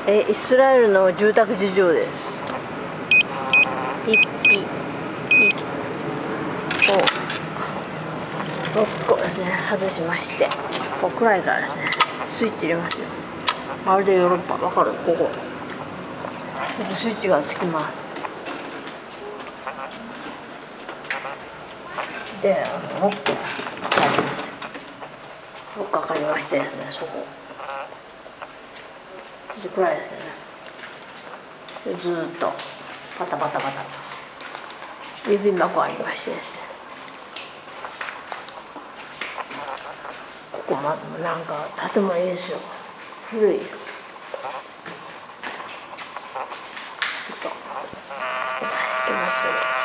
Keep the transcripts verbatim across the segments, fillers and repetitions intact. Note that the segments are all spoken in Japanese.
えイスラエルの住宅事情です。いち、にこ、ろっこですね、外しまして、ここ暗いからですね、スイッチ入れますよ。まるでヨーロッパ、わかる？ここスイッチがつきます。で、ロックかかります。ロックかかりましてですね、そこちょっと暗いですけどね、ずーっとパタパタパタと郵便箱ありましてですね、ここまなんか建物いいですよ、古い。ちょっと走ってますけど、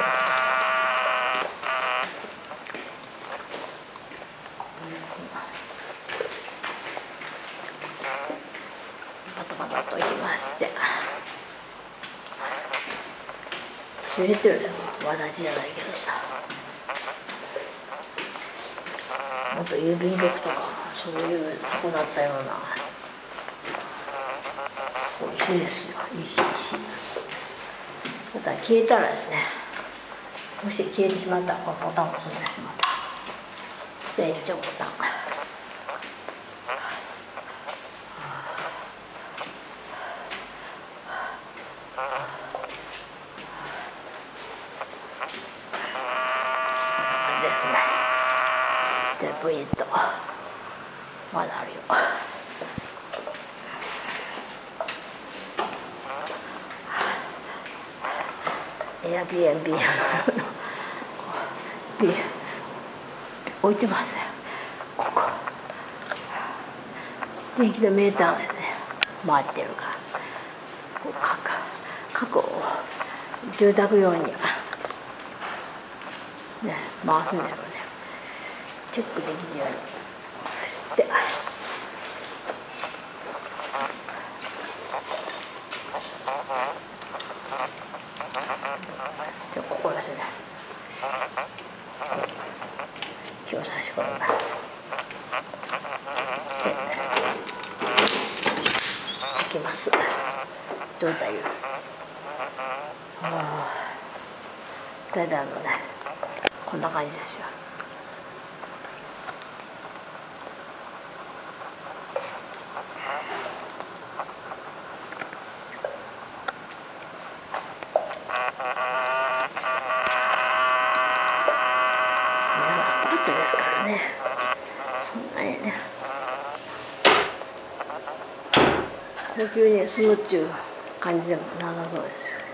パタパタと行きまして、知れてるじゃん、わだちじゃないけどさ、もっと郵便局とかそういうとこだったような。石ですよ、石石。また消えたらですね、もし消えてしまったらこのボタンを押すんですまた全長ボタンですね。でブイッとまだあるよ。エアビーエヌビー置いてますね。ここ電気のメーターがですね回ってるから、こう各各住宅用にね回すんだよね、チェックできるようにして。でここですね、気を差し込みます。で開きます状態を。大体あのねこんな感じですよ。アパートですからね、そんなにね高級に住むっていう感じでもなさそうですよ。